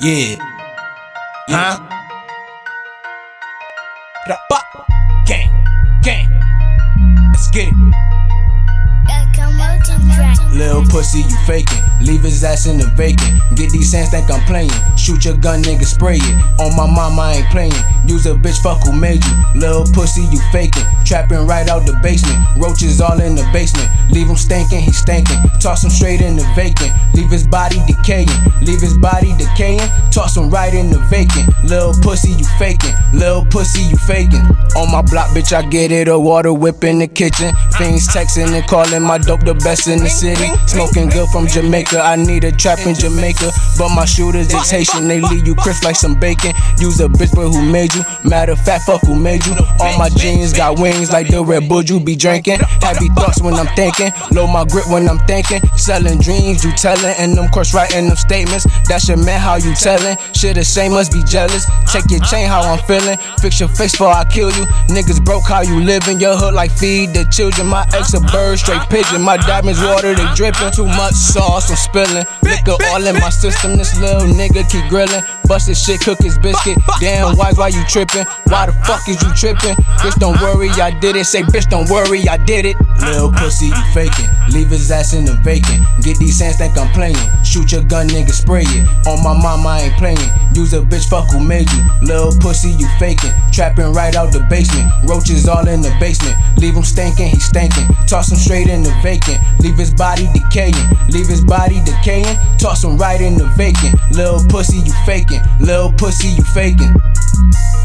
Yeah. Huh? Gang. Let's get it. Lil' pussy, you faking. Leave his ass in the vacant. Get these hands, think I'm playing. Shoot your gun, nigga, spray it. On my mama, I ain't playing. Use a bitch, fuck who made you. Lil' pussy, you faking. Trapping right out the basement. Roaches all in the basement. Leave him stinking, he stinking. Toss him straight in the vacant. Leave his body decaying. Leave his body decaying. Toss him right in the vacant. Lil' pussy, you faking. Lil' pussy, you faking. On my block, bitch, I get it. A water whip in the kitchen. Fiends texting and calling my dope the best in the city. Smoking good from Jamaica. I need a trap in Jamaica. But my shooters is Haitian. They leave you crisp like some bacon. Use a bitch, but who made you? Matter of fact, fuck who made you. All my jeans got wings like the Red Bull you be drinking. Happy thoughts when I'm thinking. Low my grip when I'm thinking. Selling dreams, you telling. And them course writing them statements. That's your man, how you telling. Shit, the same must be jealous. Check your chain, how I'm feeling. Fix your face before I kill you. Niggas broke, how you living. Your hood like feed the children. My ex a bird, straight pigeon. My diamonds water, they dripping. Too much sauce, I'm spilling. Liquor all in my system. This little nigga keep grilling. Busted shit, cook his biscuit. Damn, why you tripping? Why the fuck is you tripping? Bitch, don't worry, I did it. Say, bitch, don't worry, I did it. Lil' pussy, you faking. Leave his ass in the vacant. Get these hands, think I'm playing. Shoot your gun, nigga, spray it. On my mama, I ain't playing. Use a bitch, fuck who made you. Lil' pussy, you faking. Trapping right out the basement. Roaches all in the basement. Leave him stinking, he stinking. Toss him straight in the vacant. Leave his body decaying. Leave his body decaying. Toss him right in the vacant. Lil' pussy, you faking. Lil' pussy, you faking.